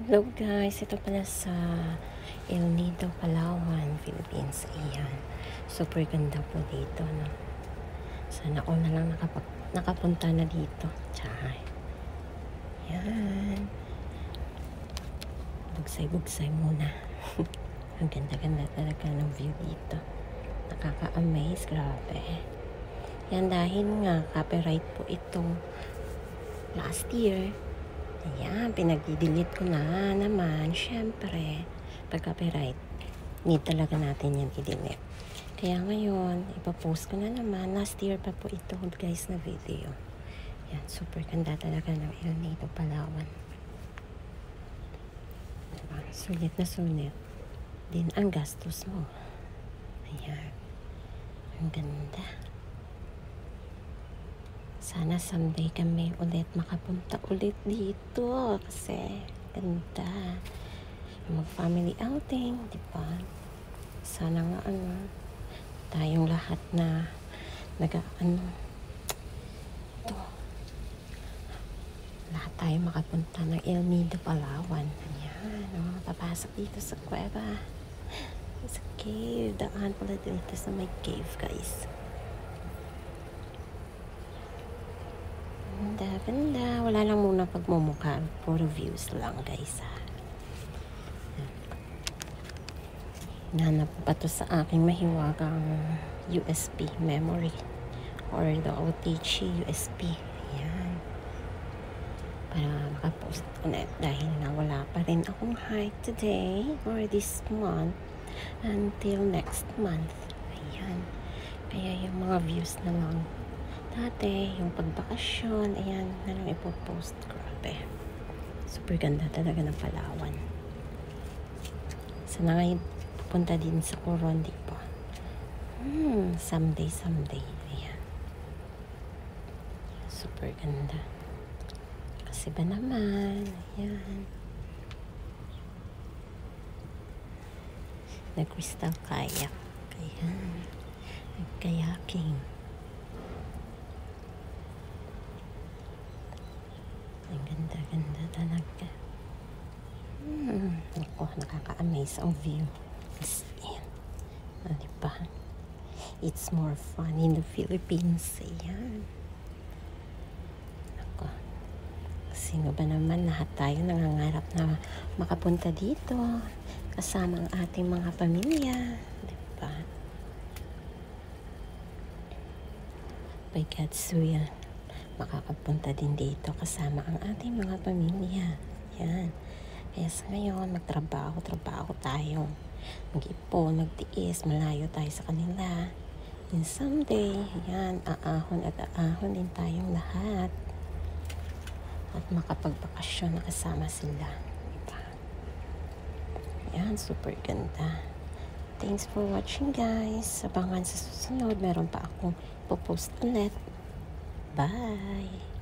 Hello guys, ito pala sa El Nido, Palawan, Philippines. Ayan. Super ganda po dito, no? Sana all na lang nakapunta na dito. Tsaka. Ayan. Bugsay-bugsay muna. Ang ganda-ganda talaga ng view dito. Nakaka-amaze, grabe. Yan dahil nga copyright po ito last year. Ayan, pinag-delete ko na naman. Syempre, pag copyright, need talaga natin yan i-delete. Kaya ngayon, ipapost ko na naman. Last year pa po ito, guys, na video. Ayan, super ganda talaga ng El Nido, Palawan. Diba? Sulit na sulit. Din ang gastos mo. Ayan. Ang ganda. Sana someday kami ulit makapunta ulit dito kasi ganda. Mag-family outing, di ba? Sana nga tayong lahat na lahat tayo makapunta ng El Nido, Palawan. Ayan, papasok dito sa kuweba. Sa cave. Daan pala dito sa may cave, guys. Ganda. Wala lang muna pagmumukha. Puro views lang, guys, ha. Hinanap pa to sa aking mahiwagang USB memory or the OTG USB. Ayan. Para makapost ulit dahil nawala pa rin akong hike today or this month until next month. Ayan. Kaya yung mga views na lang dati, yung pagbakasyon, ayan, na lang ipopost. Grabe. Super ganda talaga ng Palawan. Sana ngayon pupunta din sa Coron, di ba? Someday. Ayan. Super ganda. Kasi ba naman? Ayan. Nag-crystal kayak. Ayan. Nag-kayaking. Ang ganda talaga. Ako, nakaka-amaze ang view. Ayan. Diba? It's more fun in the Philippines. Ayan. Ako. Sino ba naman, lahat tayo nangangarap na makapunta dito kasama ang ating mga pamilya. Diba? By God's will, makakapunta din dito kasama ang ating mga pamilya. Yan. Kaya sa ngayon, magtrabaho tayo. Mag-ipon, magtiis, malayo tayo sa kanila. And someday, yan, aahon din tayong lahat. At makapagbakasyon na kasama sila. Diba? Yan, super ganda. Thanks for watching, guys. Abangan sa susunod. Meron pa akong post ulit. Bye!